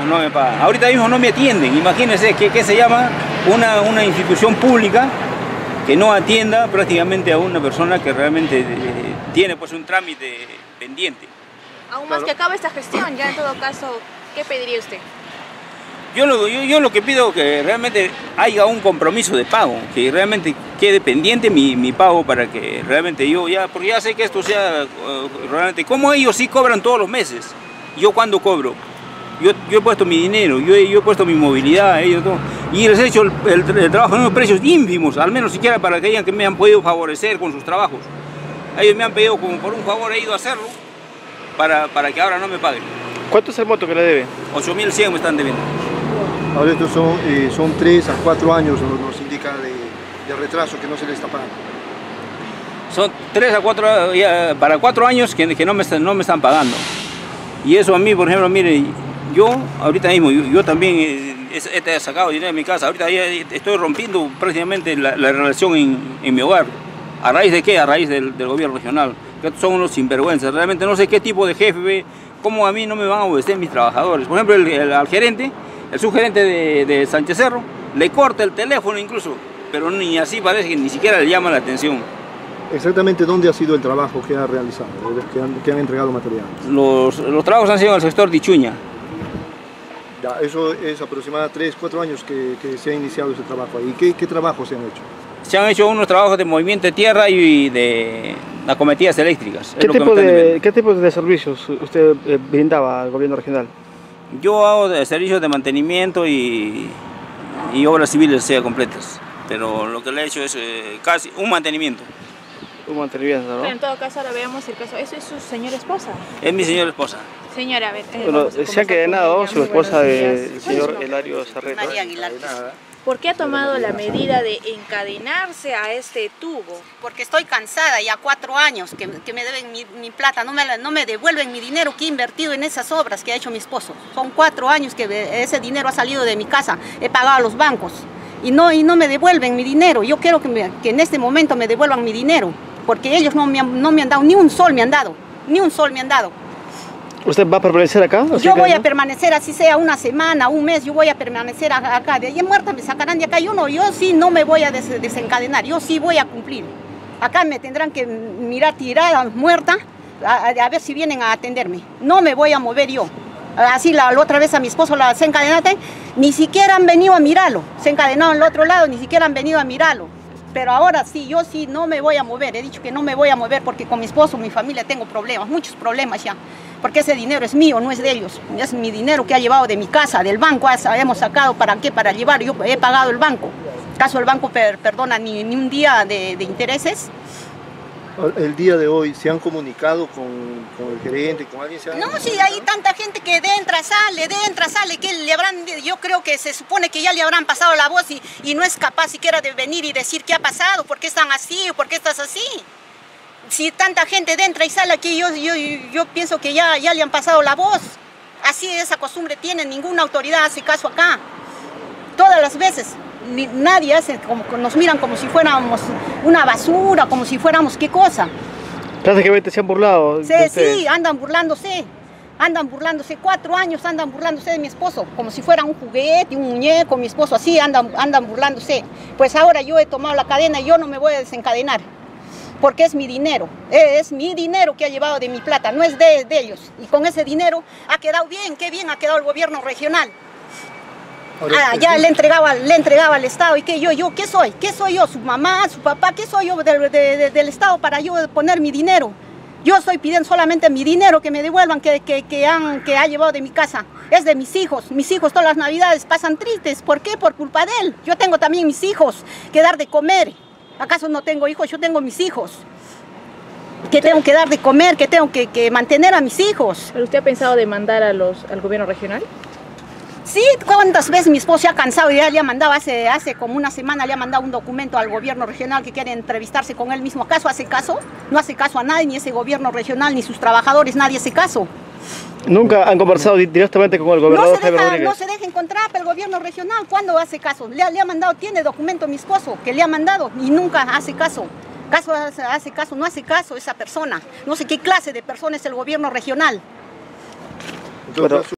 no me pagan. Ahorita mismo no me atienden. Imagínense que se llama una institución pública que no atienda prácticamente a una persona que realmente tiene pues un trámite pendiente. Aún más que acabe esta gestión, ya en todo caso, ¿qué pediría usted? Yo lo que pido es que realmente haya un compromiso de pago, que realmente quede pendiente mi pago para que realmente yo ya, porque ya sé que esto sea realmente, como ellos sí cobran todos los meses, yo cuando cobro, yo he puesto mi dinero, yo he puesto mi movilidad, ellos todo, y les he hecho el trabajo en unos precios ínfimos, al menos siquiera para que digan que me han podido favorecer con sus trabajos. Ellos me han pedido como por un favor, he ido a hacerlo para que ahora no me paguen. ¿Cuánto es el monto que le debe? 8.100 me están debiendo. Ahora estos son 3 a 4 años, nos indica de retraso que no se le está pagando. Son 3 a 4, para 4 años que no me están pagando. Y eso a mí, por ejemplo, mire, yo ahorita mismo, yo también he sacado dinero de mi casa, ahorita ya estoy rompiendo prácticamente la relación en mi hogar. ¿A raíz de qué? A raíz del gobierno regional, que son unos sinvergüenzas. Realmente no sé qué tipo de jefe, cómo a mí no me van a obedecer mis trabajadores. Por ejemplo, al gerente, el subgerente de Sánchez Cerro, le corta el teléfono incluso, pero ni así parece que ni siquiera le llama la atención. Exactamente, ¿dónde ha sido el trabajo que ha realizado, que han entregado materiales? Los trabajos han sido en el sector de Ichuña. Ya, eso es aproximadamente 3 a 4 años que se ha iniciado ese trabajo ahí. ¿Qué trabajos se han hecho? Se han hecho unos trabajos de movimiento de tierra y de acometidas eléctricas. ¿Qué tipo de servicios usted brindaba al gobierno regional? Yo hago servicios de mantenimiento y obras civiles sea completas, pero lo que le he hecho es casi un mantenimiento. Un mantenimiento, ¿no? Pero en todo caso, ahora veamos el caso. ¿Eso es su señora esposa? Es mi señora esposa. Señora, a ver. Bueno, se ha encadenado su esposa del señor Elario Sarreta. María Aguilar. ¿Por qué ha tomado la medida de encadenarse a este tubo? Porque estoy cansada, ya 4 años que me deben mi plata, no me devuelven mi dinero que he invertido en esas obras que ha hecho mi esposo. Son 4 años que ese dinero ha salido de mi casa, he pagado a los bancos y no me devuelven mi dinero. Yo quiero que en este momento me devuelvan mi dinero, porque ellos no me han dado, ni un sol me han dado, ni un sol me han dado. ¿Usted va a permanecer acá? Yo voy a permanecer, así sea una semana, un mes, yo voy a permanecer acá. De ahí muerta me sacarán de acá. Yo sí no me voy a desencadenar, yo sí voy a cumplir. Acá me tendrán que mirar tirada, muerta, a ver si vienen a atenderme. No me voy a mover yo. Así la otra vez a mi esposo la desencadenaste, ni siquiera han venido a mirarlo. Se encadenó al otro lado, ni siquiera han venido a mirarlo. Pero ahora sí, yo sí no me voy a mover. He dicho que no me voy a mover porque con mi esposo, mi familia tengo problemas, muchos problemas ya. Porque ese dinero es mío, no es de ellos. Es mi dinero que ha llevado de mi casa, del banco. Hemos sacado, ¿para qué? Para llevar. Yo he pagado el banco. ¿Acaso el banco perdona ni un día de intereses? El día de hoy, ¿se han comunicado con el gerente, con alguien? No, sí, hay tanta gente que entra, sale, que le habrán, yo creo que se supone que ya le habrán pasado la voz y no es capaz siquiera de venir y decir qué ha pasado, por qué están así, o por qué estás así. Si tanta gente entra y sale aquí, yo pienso que ya le han pasado la voz. Así esa costumbre tiene, ninguna autoridad hace caso acá. Todas las veces. Nadie hace, nos miran como si fuéramos una basura, como si fuéramos qué cosa. Prácticamente se han burlado. Sí, andan burlándose. 4 años andan burlándose de mi esposo, como si fuera un juguete, un muñeco, mi esposo así, andan burlándose. Pues ahora yo he tomado la cadena y yo no me voy a desencadenar, porque es mi dinero que ha llevado de mi plata, no es de ellos. Y con ese dinero ha quedado bien, qué bien ha quedado el gobierno regional. Ya le entregaba al Estado. ¿Y qué yo qué soy? ¿Qué soy yo? ¿Su mamá, su papá? ¿Qué soy yo del Estado para yo poner mi dinero? Yo estoy pidiendo solamente mi dinero, que me devuelvan, que ha llevado de mi casa. Es de mis hijos. Mis hijos todas las navidades pasan tristes. ¿Por qué? Por culpa de él. Yo tengo también mis hijos que dar de comer. ¿Acaso no tengo hijos? Yo tengo mis hijos. Que tengo que dar de comer, que tengo que mantener a mis hijos. ¿Pero usted ha pensado demandar al gobierno regional? Sí, cuántas veces mi esposo se ha cansado y ya le ha mandado, hace como una semana le ha mandado un documento al gobierno regional que quiere entrevistarse con él mismo. ¿Acaso hace caso? No hace caso a nadie, ni ese gobierno regional, ni sus trabajadores, nadie hace caso. ¿Nunca han conversado directamente con el gobernador Jaime Rodríguez? No se deja encontrar el gobierno regional. ¿Cuándo hace caso? Le ha mandado, tiene documento mi esposo que le ha mandado y nunca hace caso. No hace caso esa persona. No sé qué clase de persona es el gobierno regional.